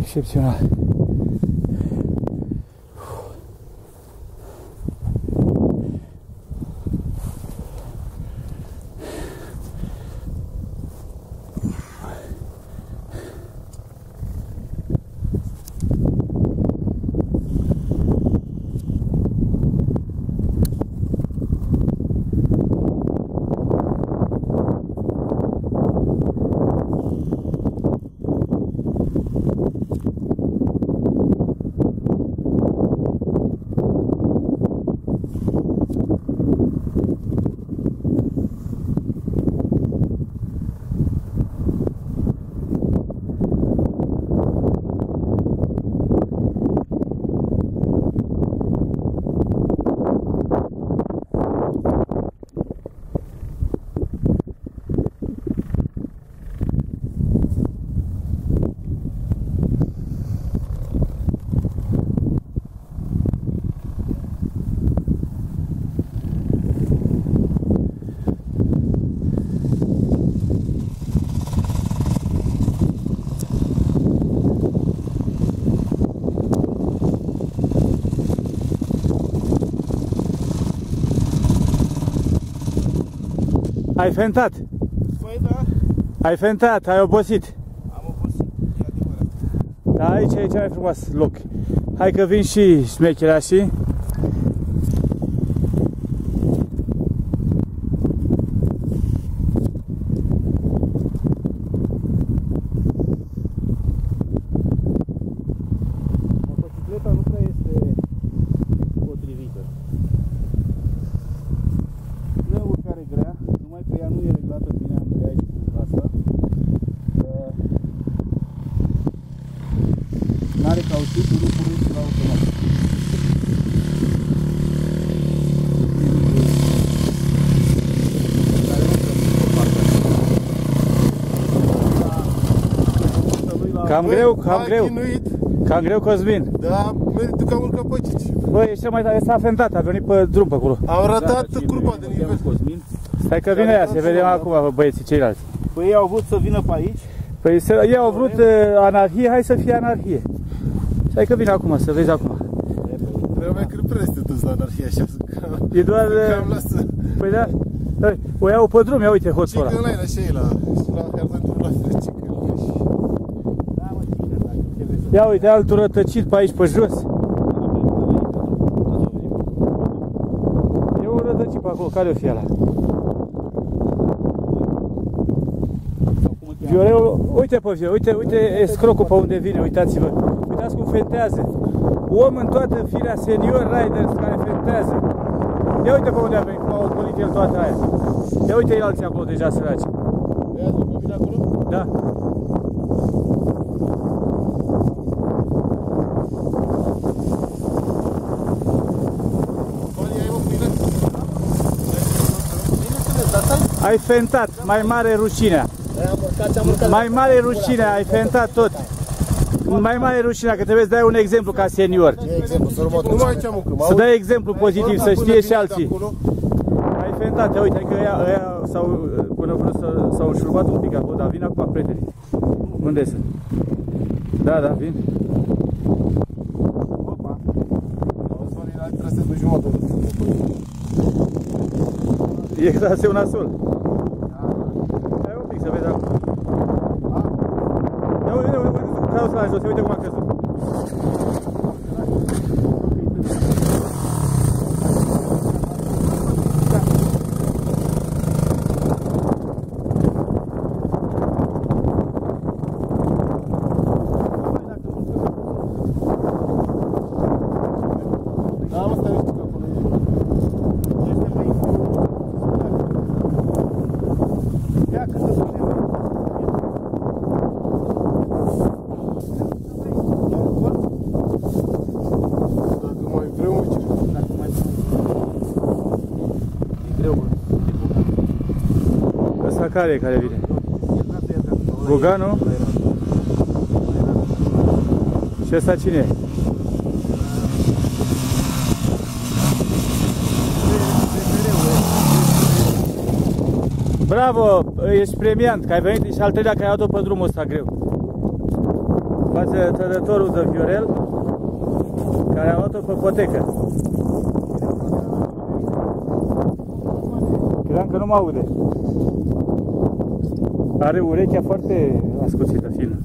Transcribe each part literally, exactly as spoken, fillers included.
excepțional. Ai fentat? Păi da. Ai fentat, ai obosit. Am obosit, e adevărat. Da, aici e cel mai frumos loc. Hai că vin și șmecherașii. Motocicleta nu prea este potrivită. Nu e o urcare grea, numai că ea nu e reglată bine ambreiaj cu asta. N-are cauciuc, nu pornește la automat. Cam greu, cam greu. Cam greu, Cosmin. Da, meritul că am urcat pe cici. Băi, ești cel mai tare, s-a fentat, a venit pe drum pe acolo. Am ratat curba de nivel. Stai că vine ea, să vedem acum băieții ceilalți. Păi ei au vrut să vină pe aici. Păi ei au vrut anarhie, hai să fie anarhie. Stai că vine acum, să vezi acum. Trebuie că preste toți la anarhie așa. E doar... Cam lasă. Păi da, o iau pe drum, ia uite hoțul ăla. Cică ăla așa e la... la Herzentul la Cică. Ia uite, altul rătăcit pe aici, pe jos. E un rătăcit pe acolo, care o fi ăla? Vioreu, uite pe Vioreu, uite, uite escrocul pe unde vine, uitați-vă. Uitați cum fentează. Om în toată firea senior riders care fentează. Ia uite pe unde a venit, cum a ocolit el toată aia. Ia uite-i alții acolo deja săraci. Ia zi pe mine acolo? Da. Ai fentat, mai mare rușinea. Mai mare rușinea, ai fentat tot. Mai mare rușinea, că trebuie să dai un exemplu ca senior. Să dai exemplu pozitiv, să știe și alții. Ai fentat, uite că ăia s-au până vreo s-au înșurbat un pic acolo, dar vin acum prietenii. Unde sunt? Da, da, vin. Opa. Trebuie să duci jumătate. E traseu nasol. Hai un pic să vezi acum. Ia uite, uite, uite, carosul la jos, uite cum a crescut. Care e care vine? Guganu? Și ăsta cine e? Bravo! Ești premiant, că ai venit și al treilea că ai adus pe drumul ăsta greu. față trădătorul de Viorel, care a luat-o pe potecă. Credeam că nu mă aude. Are urechea foarte ascuțită, fină.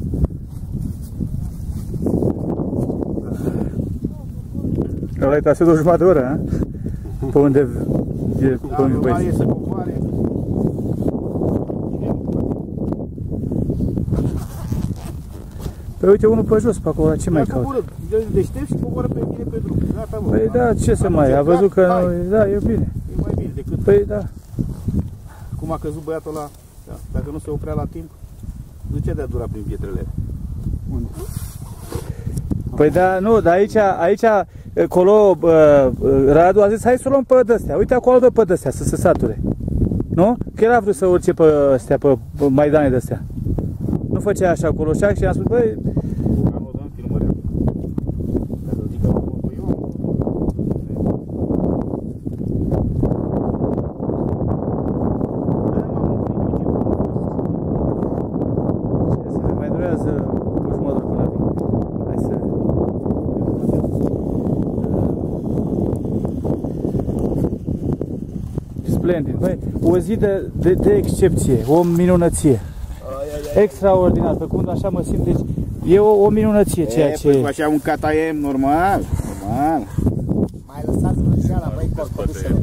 Ăla e traseul de o jumătate de oră, a? Pe unde e, pe unde băieți. Păi uite unul pe jos, pe acolo, ce mai caută? Deștept și coboară pe tine pe drum. Gata, mă. Păi da, ce să mai, a văzut că nu, da, e bine. E mai bine decât... Păi da. Cum a căzut băiatul ăla, da, dacă nu se oprea la timp, ducea de-a dura prin pietrele. Unde? Păi da, nu, dar aici, aici, acolo, Radu a zis, hai să o luăm pe de-astea. Uite acolo dă pe de-astea, să se sature. Nu? Că el a vrut să urce pe astea, pe maidane de-astea. Nu făcea așa acolo și am spus, băi... Am o doamnă filmărea. Ca să zic că păi eu am... Se mai durează o jumătate până vin. Hai să... Splendid, băi, o zi de, de, de excepție, o minunăție. Extraordinar, pe cum așa mă simt, deci e o, o minunăție ceea e, ce... Păi așa un cataiem, normal, normal. Mai lăsați vrăjeala, băi, corcodușele.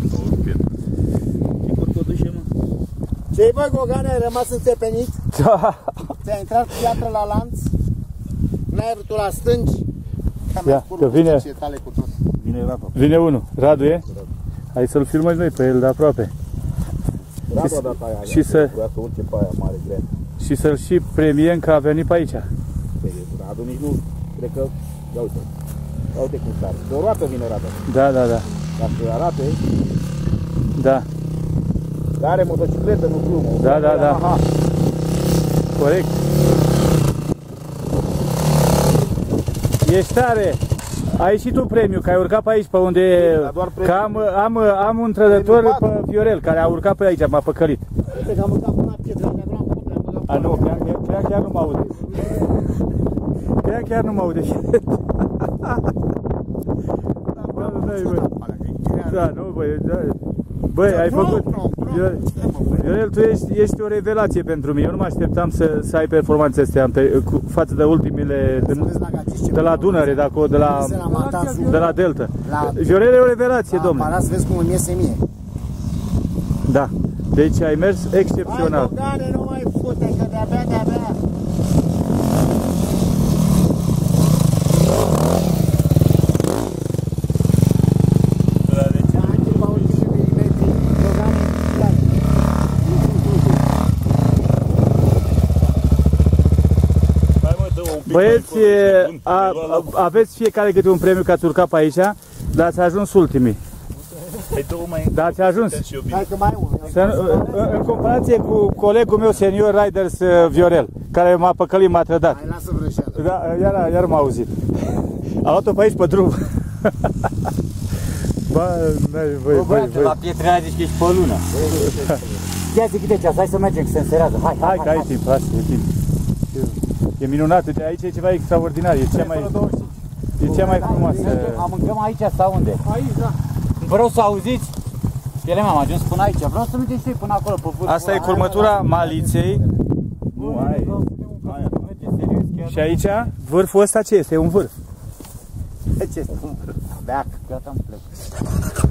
Ce corcodușe, mă? Ce-i, bă, Gogane, ai rămas înțepenit? Da. Ți-a intrat piatră la lanț? N-ai vrut la stângi? Ia, că vine, tale cu tot. Vine Radu. vine unul, Radu e? Hai să-l filmăm noi pe el de aproape. Radu a dat aia, și să, vrea să urce pe aia mare, grea. și să-l și premiem că a venit pe aici. Păi, Radu nici nu, cred că, ia uite, ia uite cum stare. De o roată vine Radu. Da, da, da. Ca să arate, Da. are motocicletă, nu glumă. Da, da, da. Aha. Corect. Ești tare. Ai și tu premiu, că ai urcat pe aici, pe unde... Că am, am, am un trădător pe Viorel, care a urcat pe aici, m-a păcălit. Uite că am urcat până la pietră, mi-a luat putea, am băgat. A, nu, chiar, chiar, chiar nu mă aude. Chiar, chiar nu mă aude. Da, nu, băi, da. Băi, ai făcut... Viorel, tu ești, ești o revelație pentru mine. Eu nu mă așteptam să, să ai performanțe astea pe, cu, față de ultimele de, de la Dunăre, de, acolo, de, la, de la Delta. Viorel e o revelație, domnule. Apara să vezi cum îmi iese mie. Da, deci ai mers excepțional. Hai, Bogane, nu mai fute, că de-abia, de-abia. Băieți, a, a, aveți fiecare câte un premiu că ați urcat pe aici, dar ați ajuns ultimii. Dar ați ajuns. Hai că mai unul. În, în comparație cu colegul meu senior Riders Viorel, care m-a păcălit, m-a trădat. Hai, lasă vrăjeală. Da, iar, iar m-a auzit. A luat-o pe aici pe drum. Bă, băi, băi, băi, băi. La pietrele zici că ești pe lună. Ia zic, uite ceas, hai să mergem, că se înserează. Hai, hai, Hai, hai. că ai timp, asta e timp. E minunat, uite, aici e ceva extraordinar, e cea mai, e cea mai frumoasă. Am mâncăm aici sau unde? Aici, da. Vreau să auziți? Ele m-am ajuns până aici, vreau să mergem și până acolo, pe vârful. Asta e curmătura Maliței. Nu, ai. Și aici, vârful ăsta ce este? E un vârf. Ce este? Beac, gata, am plec.